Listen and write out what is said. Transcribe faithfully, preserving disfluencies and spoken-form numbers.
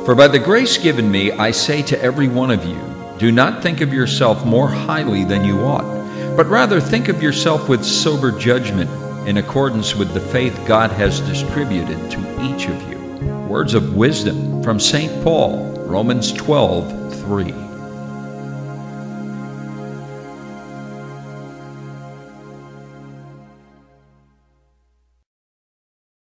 For by the grace given me, I say to every one of you, do not think of yourself more highly than you ought, but rather think of yourself with sober judgment, in accordance with the faith God has distributed to each of you. Words of wisdom from Saint Paul, Romans twelve three.